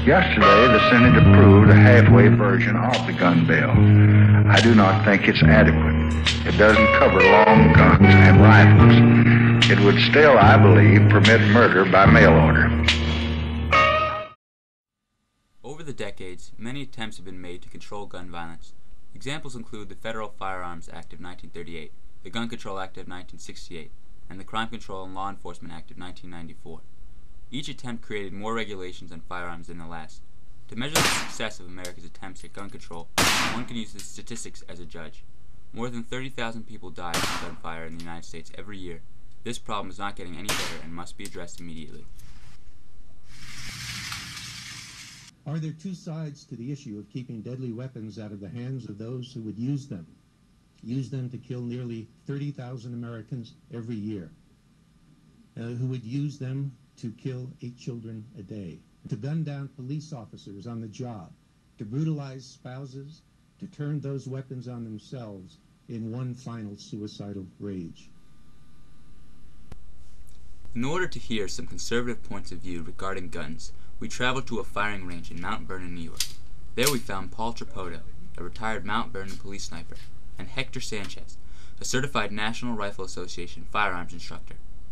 Yesterday, the Senate approved a halfway version of the gun bill. I do not think it's adequate. It doesn't cover long guns and rifles. It would still, I believe, permit murder by mail order. Over the decades, many attempts have been made to control gun violence. Examples include the Federal Firearms Act of 1938, the Gun Control Act of 1968, and the Crime Control and Law Enforcement Act of 1994. Each attempt created more regulations on firearms than the last. To measure the success of America's attempts at gun control, one can use the statistics as a judge. More than 30,000 people die from gunfire in the United States every year. This problem is not getting any better and must be addressed immediately. Are there two sides to the issue of keeping deadly weapons out of the hands of those who would use them to kill nearly 30,000 Americans every year, who would use them to kill 8 children a day, to gun down police officers on the job, to brutalize spouses, to turn those weapons on themselves in one final suicidal rage? In order to hear some conservative points of view regarding guns, we traveled to a firing range in Mount Vernon, New York. There we found Paul Trapoto, a retired Mount Vernon police sniper, and Hector Sanchez, a certified National Rifle Association firearms instructor.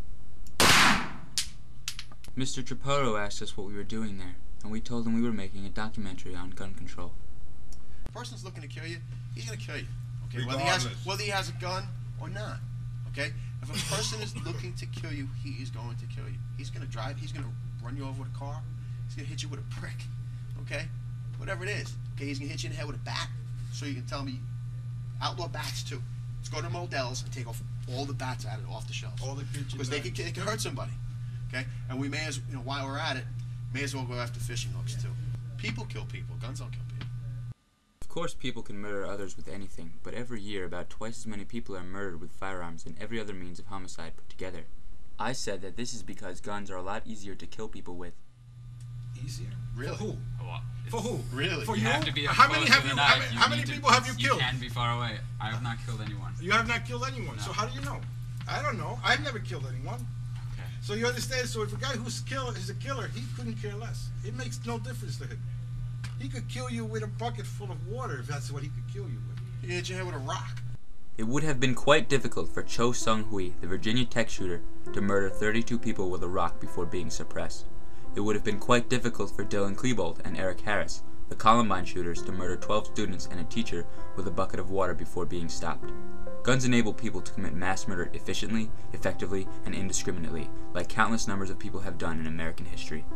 Mr. Trapoto asked us what we were doing there, and we told him we were making a documentary on gun control. If a person's looking to kill you, he's going to kill you. Okay, whether he has a gun or not. Okay, if a person is looking to kill you, he is going to kill you. He's going to drive. He's going to run you over with a car. He's going to hit you with a brick. Okay, whatever it is. Okay, he's going to hit you in the head with a bat. So you can tell me, outlaw bats too. Let's go to Modell's and take off all the bats off the shelves. All the because they can hurt somebody. Okay, and we may as while we're at it, may as well go after fishing hooks too. People kill people. Guns don't kill people. Of course, people can murder others with anything, but every year about twice as many people are murdered with firearms and every other means of homicide put together. I said that this is because guns are a lot easier to kill people with. Easier? Really? For who? Well, for who? Really? For you you? have to be how many have you? How many people have you killed? You can be far away. I have not killed anyone. You have not killed anyone. No. So how do you know? I don't know. I've never killed anyone. Okay. So you understand? So if a guy who's is a killer, he couldn't care less. It makes no difference to him. He could kill you with a bucket full of water if that's what he could kill you with. He hit your head with a rock. It would have been quite difficult for Cho Sung-hui, the Virginia Tech shooter, to murder 32 people with a rock before being suppressed. It would have been quite difficult for Dylan Klebold and Eric Harris, the Columbine shooters, to murder 12 students and a teacher with a bucket of water before being stopped. Guns enable people to commit mass murder efficiently, effectively, and indiscriminately, like countless numbers of people have done in American history.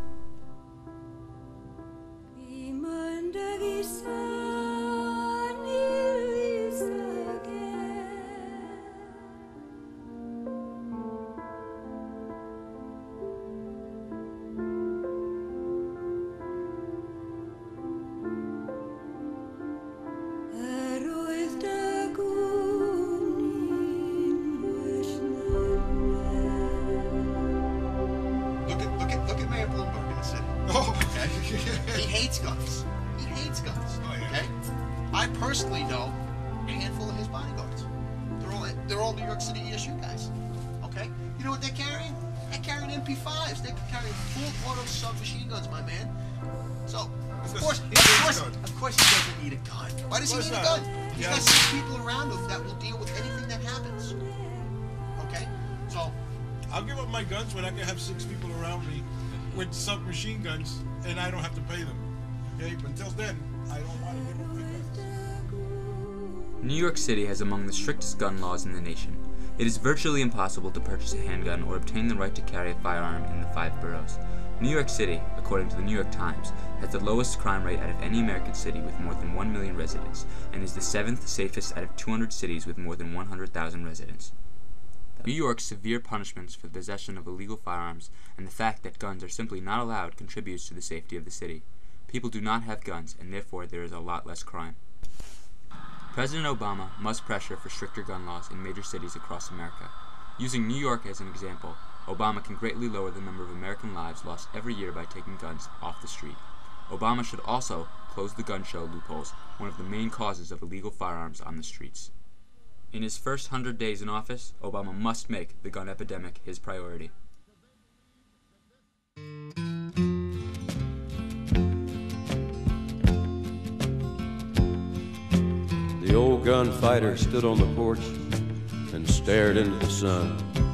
He hates guns. He hates guns. Okay? I personally know a handful of his bodyguards. They're all New York City ESU guys. Okay? You know what they're carrying? They're carrying MP5s. They're carrying full auto submachine guns, my man. So, of course he doesn't need a gun. Why does he need a gun? He's got 6 people around him that will deal with anything that happens. Okay? So I'll give up my guns when I can have 6 people around me with submachine guns and I don't have to pay them. Okay, but until then, I don't want to give up my guns. New York City has among the strictest gun laws in the nation. It is virtually impossible to purchase a handgun or obtain the right to carry a firearm in the 5 boroughs. New York City, according to the New York Times, has the lowest crime rate out of any American city with more than 1 million residents, and is the 7th safest out of 200 cities with more than 100,000 residents. New York's severe punishments for the possession of illegal firearms and the fact that guns are simply not allowed contributes to the safety of the city. People do not have guns, and therefore there is a lot less crime. President Obama must pressure for stricter gun laws in major cities across America. Using New York as an example, Obama can greatly lower the number of American lives lost every year by taking guns off the street. Obama should also close the gun show loopholes, one of the main causes of illegal firearms on the streets. In his first 100 days in office, Obama must make the gun epidemic his priority. old gunfighter stood on the porch and stared into the sun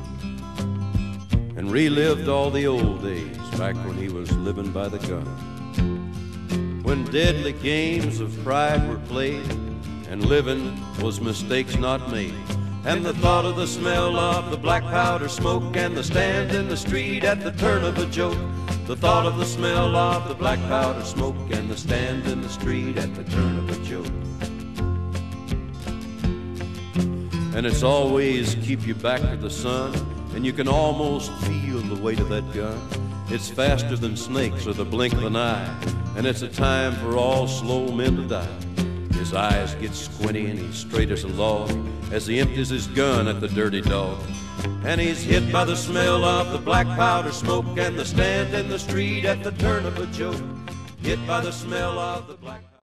and relived all the old days back when he was living by the gun. When deadly games of pride were played and living was mistakes not made, and the thought of the smell of the black powder smoke and the stand in the street at the turn of a joke, the thought of the smell of the black powder smoke and the stand in the street at the turn of a joke. And it's always keep you back to the sun, and you can almost feel the weight of that gun. It's faster than snakes or the blink of an eye, and it's a time for all slow men to die. His eyes get squinty and he's straight as a log as he empties his gun at the dirty dog. And he's hit by the smell of the black powder smoke and the stand in the street at the turn of a joke. Hit by the smell of the black